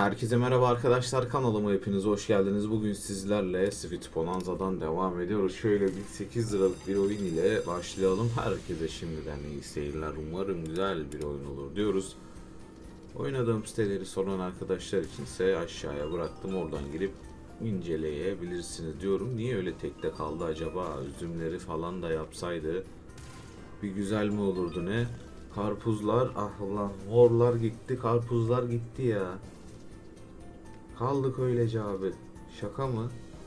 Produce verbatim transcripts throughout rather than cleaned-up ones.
Herkese merhaba arkadaşlar, kanalıma hepiniz hoş geldiniz. Bugün sizlerle Sweet Bonanza'dan devam ediyoruz. Şöyle bir sekiz liralık bir oyun ile başlayalım. Herkese şimdiden iyi seyirler. Umarım güzel bir oyun olur diyoruz. Oynadığım siteleri soran arkadaşlar içinse aşağıya bıraktım. Oradan girip inceleyebilirsiniz diyorum. Niye öyle tekte kaldı acaba? Üzümleri falan da yapsaydı bir güzel mi olurdu ne? Karpuzlar, ah ulan morlar gitti, karpuzlar gitti ya. Kaldık öylece abi. Şaka mı?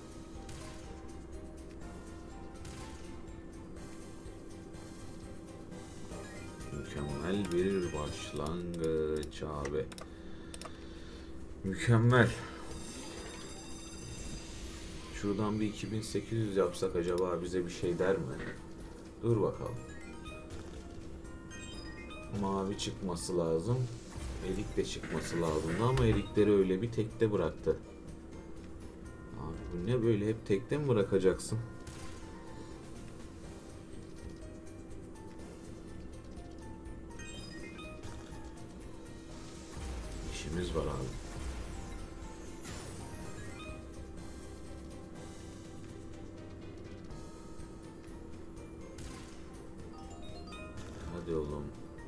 Mükemmel bir başlangıç abi. Mükemmel. Şuradan bir iki bin sekiz yüz yapsak acaba bize bir şey der mi? Dur bakalım. Mavi çıkması lazım. Erik de çıkması lazımdı ama erikleri öyle bir tekte bıraktı. Abi bu ne böyle, hep tekte mi bırakacaksın? İşimiz var abi. Hadi oğlum.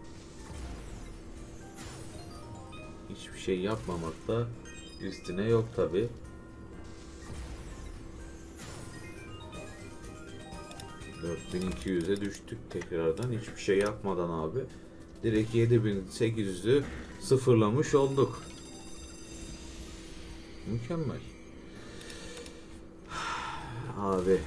Hiçbir şey yapmamakta üstüne yok tabi. dört bin iki yüze düştük tekrardan hiçbir şey yapmadan abi. Direkt yedi bin sekiz yüzü sıfırlamış olduk. Mükemmel. Abi.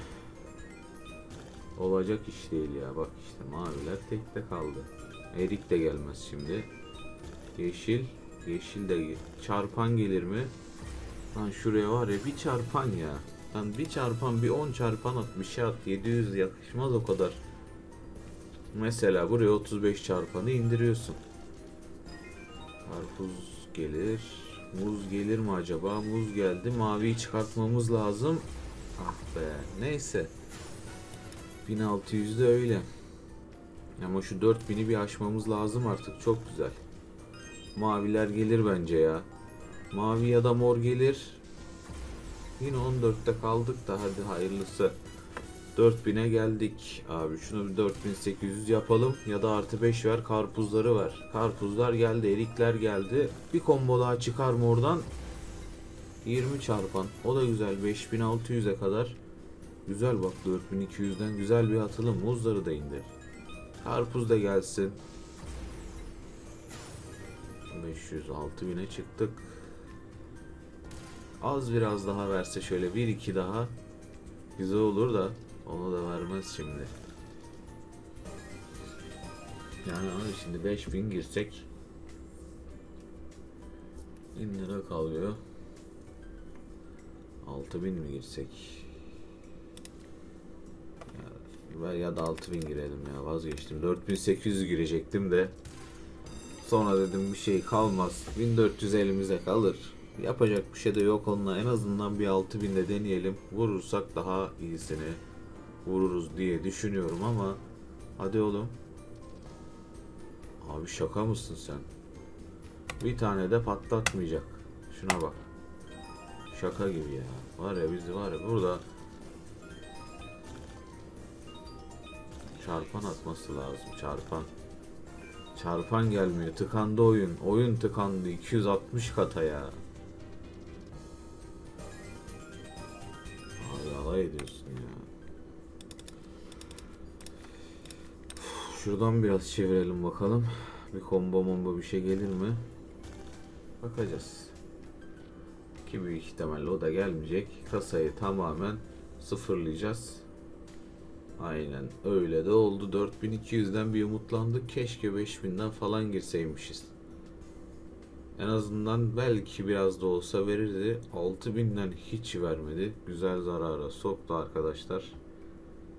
Olacak iş değil ya, bak işte maviler tekte kaldı. Erik de gelmez şimdi. Yeşil. Yeşil de çarpan gelir mi? Lan şuraya var ya bir çarpan ya. Lan bir çarpan, bir on çarpan at, bir şey at. yedi yüz yakışmaz o kadar. Mesela buraya otuz beş çarpanı indiriyorsun. Karpuz gelir. Muz gelir mi acaba? Muz geldi. Maviyi çıkartmamız lazım. Ah be. Neyse. bin altı yüz de öyle. Ama şu dört bini bir aşmamız lazım artık. Çok güzel. Maviler gelir bence ya. Mavi ya da mor gelir. Yine on dörtte kaldık da hadi hayırlısı. dört bine geldik. Abi şunu bir dört bin sekiz yüz yapalım. Ya da artı beş ver, karpuzları ver. Karpuzlar geldi, erikler geldi. Bir combo daha çıkar mı oradan? yirmi çarpan. O da güzel. beş bin altı yüze kadar. Güzel bak, dört bin iki yüzden güzel bir atılım. Muzları da indir. Karpuz da gelsin. beş yüz altı bine çıktık. Az biraz daha verse şöyle bir iki daha güzel olur da onu da vermez şimdi. Yani abi şimdi beş bin girsek bin lira kalıyor. altı bin mi girsek? Ya, ya da altı bin girelim ya, vazgeçtim. dört bin sekiz yüz girecektim de sonra dedim bir şey kalmaz. bin dört yüz elimize kalır. Yapacak bir şey de yok onunla. En azından bir altı binde deneyelim. Vurursak daha iyisini vururuz diye düşünüyorum ama hadi oğlum. Abi şaka mısın sen? Bir tane de patlatmayacak. Şuna bak. Şaka gibi ya. Var ya bizi var ya burada çarpan atması lazım. Çarpan. Çarpan gelmiyor. Tıkandı oyun. Oyun tıkandı. iki yüz altmış kata ya. Abi alay ediyorsun ya. Şuradan biraz çevirelim bakalım. Bir combo mombo bir şey gelir mi? Bakacağız. Ki büyük ihtimalle o da gelmeyecek. Kasayı tamamen sıfırlayacağız. Aynen öyle de oldu. dört bin iki yüzden bir umutlandık. Keşke beş binden falan girseymişiz. En azından belki biraz da olsa verirdi. altı binden hiç vermedi. Güzel zarara soktu arkadaşlar.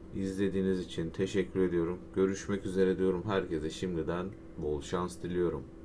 İzlediğiniz için teşekkür ediyorum. Görüşmek üzere diyorum. Herkese şimdiden bol şans diliyorum.